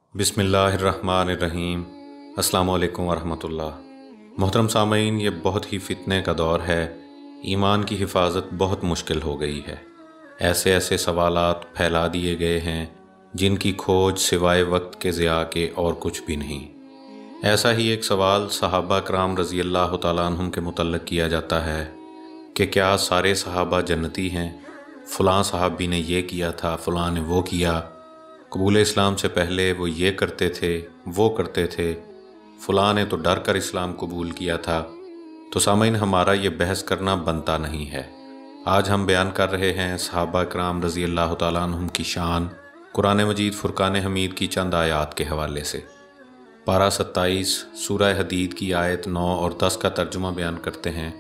बिस्मिल्लाहिर्रहमानिर्रहीम। अस्सलामु अलैकुम वरहमतुल्लाह। मोहतरम सामईन, ये बहुत ही फितने का दौर है। ईमान की हिफाजत बहुत मुश्किल हो गई है। ऐसे ऐसे सवालात फैला दिए गए हैं जिनकी खोज सिवाय वक्त के ज़िया के और कुछ भी नहीं। ऐसा ही एक सवाल सहाबा कराम रज़ी अल्लाह तआला अन्हुम के मुतल्लिक़ किया जाता है कि क्या सारे सहाबा जन्नती हैं? फ़लाँ सहाबी ने ये किया था, फ़लाँ ने वो किया, कबूल इस्लाम से पहले वो ये करते थे, वो करते थे, फ़लाँ ने तो डर कर इस्लाम कबूल किया था। तो सामईन, हमारा ये बहस करना बनता नहीं है। आज हम बयान कर रहे हैं सहाबा कराम रज़ी अल्लाह तआला अन्हुम की शान, कुरान मजीद फ़ुरक़ान हमीद की चंद आयात के हवाले से। पारा 27 सूरह हदीद की आयत 9 और 10 का तर्जुमा बयान करते हैं।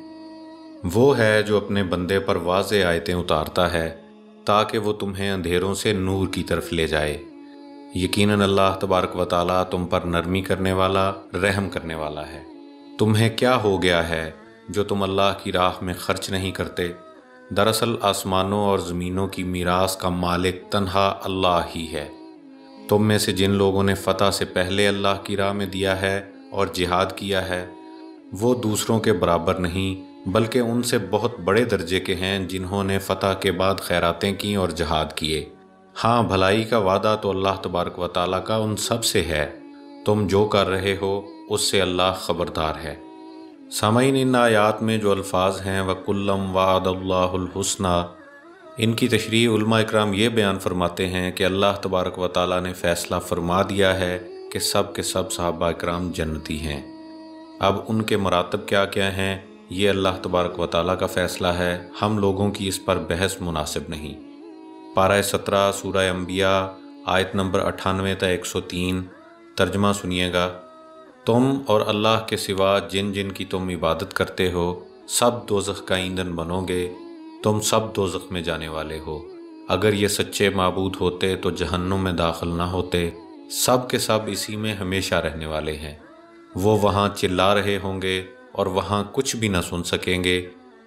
वो है जो अपने बंदे पर वाज़े आयतें उतारता है ताकि वो तुम्हें अंधेरों से नूर की तरफ ले जाए। यकीनन अल्लाह तबारक व तआला तुम पर नरमी करने वाला, रहम करने वाला है। तुम्हें क्या हो गया है जो तुम अल्लाह की राह में खर्च नहीं करते? दरअसल आसमानों और ज़मीनों की मीरास का मालिक तन्हा अल्लाह ही है। तुम में से जिन लोगों ने फ़तह से पहले अल्लाह की राह में दिया है और जिहाद किया है, वो दूसरों के बराबर नहीं बल्कि उनसे बहुत बड़े दर्जे के हैं जिन्होंने फ़तह के बाद खैरातें की और जहाद किए। हाँ, भलाई का वादा तो अल्लाह तबारक व तआला का उन सब से है। तुम जो कर रहे हो उससे अल्लाह ख़बरदार है। सामईन, इन आयात में जो अल्फाज हैं वकुल्लम वअदल्लाहुल हुस्ना, इनकी तशरीह उलमा इकराम ये बयान फरमाते हैं कि अल्लाह तबारक व तआला ने फ़ैसला फरमा दिया है कि सब के सब सहाबा इकराम जन्नती हैं। अब उनके मरातब क्या क्या हैं, ये अल्लाह तबारक व तआला का फ़ैसला है। हम लोगों की इस पर बहस मुनासिब नहीं। पारा 17 सूरह अंबिया आयत नंबर 98 ta 103 तर्जमा सुनिएगा। तुम और अल्लाह के सिवा जिन जिन की तुम इबादत करते हो सब दोज़ख का ईंधन बनोगे, तुम सब दोज़ख में जाने वाले हो। अगर ये सच्चे माबूद होते तो जहन्नुम में दाखिल ना होते। सब के सब इसी में हमेशा रहने वाले हैं। वो वहाँ चिल्ला रहे होंगे और वहाँ कुछ भी ना सुन सकेंगे।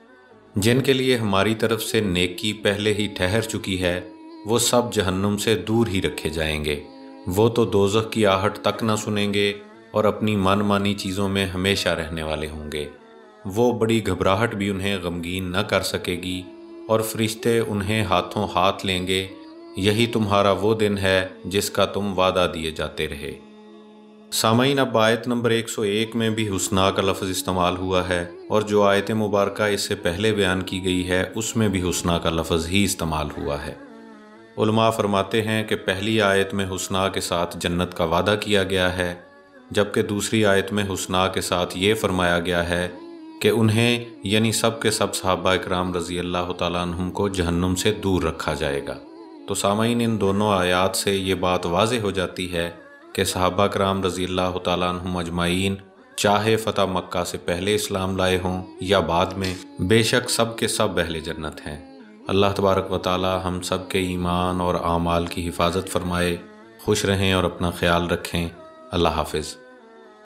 जिनके लिए हमारी तरफ से नेकी पहले ही ठहर चुकी है, वो सब जहन्नुम से दूर ही रखे जाएंगे। वो तो दोज़ख की आहट तक ना सुनेंगे और अपनी मनमानी चीज़ों में हमेशा रहने वाले होंगे। वो बड़ी घबराहट भी उन्हें गमगीन न कर सकेगी और फरिश्ते उन्हें हाथों हाथ लेंगे। यही तुम्हारा वो दिन है जिसका तुम वादा दिए जाते रहे। सामईन, अब आयत नंबर 101 में भी हुस्ना का लफ्ज़ इस्तेमाल हुआ है और जो आयत मुबारका इससे पहले बयान की गई है उसमें भी हुस्ना का लफ्ज़ ही इस्तेमाल हुआ है। उलमा फरमाते हैं कि पहली आयत में हुस्ना के साथ जन्नत का वादा किया गया है, जबकि दूसरी आयत में हुस्ना के साथ ये फरमाया गया है कि उन्हें यानी सब के सब सहाबा इकराम रज़ी अल्लाह तआला अन्हुम को जहन्नुम से दूर रखा जाएगा। तो सामईन, इन दोनों आयात से ये बात वाज़ेह हो जाती है कि सहाबा कराम रज़ी अल्लाह तआला अन्हुम अजमाइन चाहे फ़तह मक्का से पहले इस्लाम लाए हों या बाद में, बेशक सब के सब अहले जन्नत हैं। अल्लाह तबारक व तआला हम सब के ईमान और आमाल की हिफाजत फरमाए। खुश रहें और अपना ख्याल रखें। अल्लाह हाफ़िज़।